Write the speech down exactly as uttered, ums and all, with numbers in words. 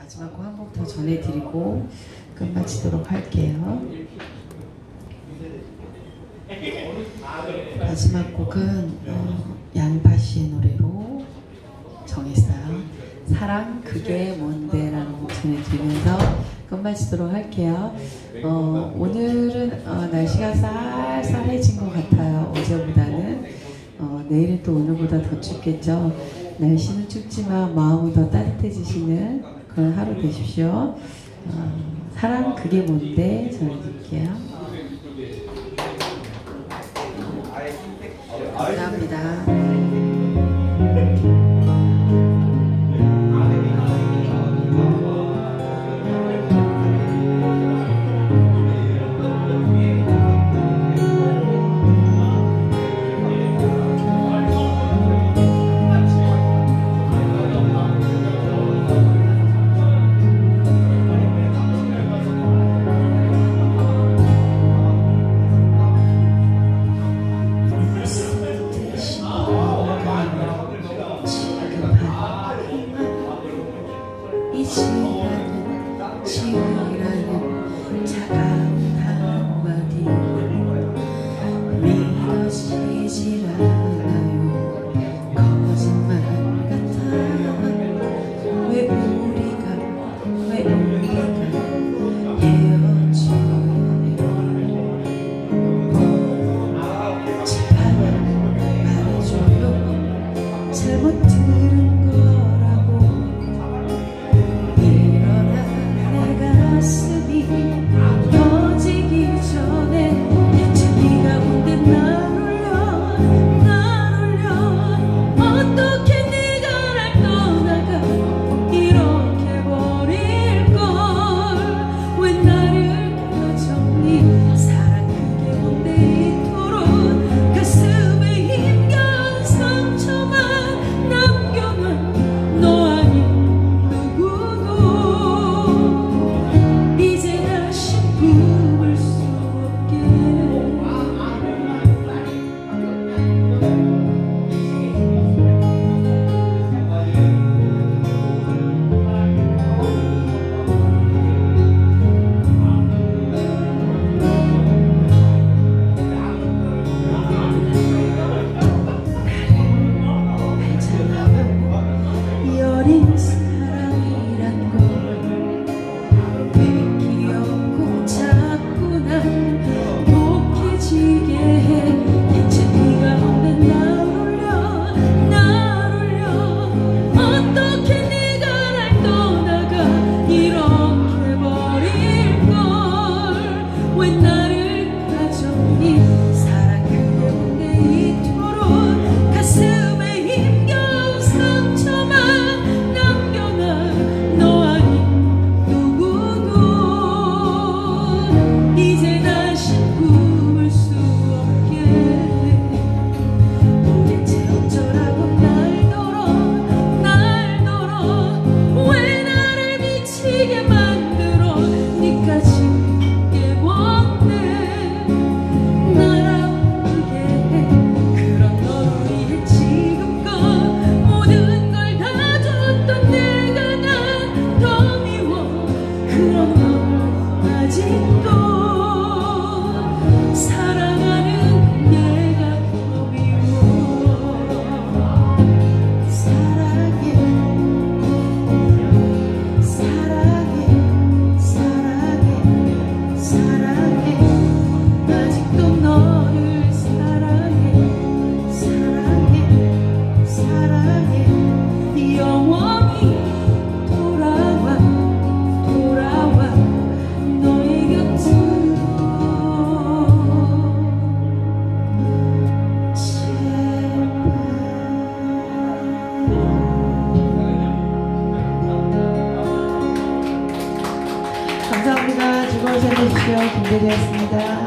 마지막 곡 한 곡 더 전해드리고 끝마치도록 할게요. 마지막 곡은 어, 양바씨의 노래로 정했어요. 사랑 그게 뭔데 라는 곡 전해드리면서 끝마치도록 할게요. 어, 오늘은 어, 날씨가 쌀쌀해진 것 같아요. 어제보다는. 어, 내일은 또 오늘보다 더 춥겠죠. 날씨는 춥지만 마음은 더 따뜻해지시는 그런 하루 되십시오. 어, 사랑 그게 뭔데 전해드릴게요. 감사합니다. 감사합니다. 즐거운 삶 되십시오. 김대리였습니다.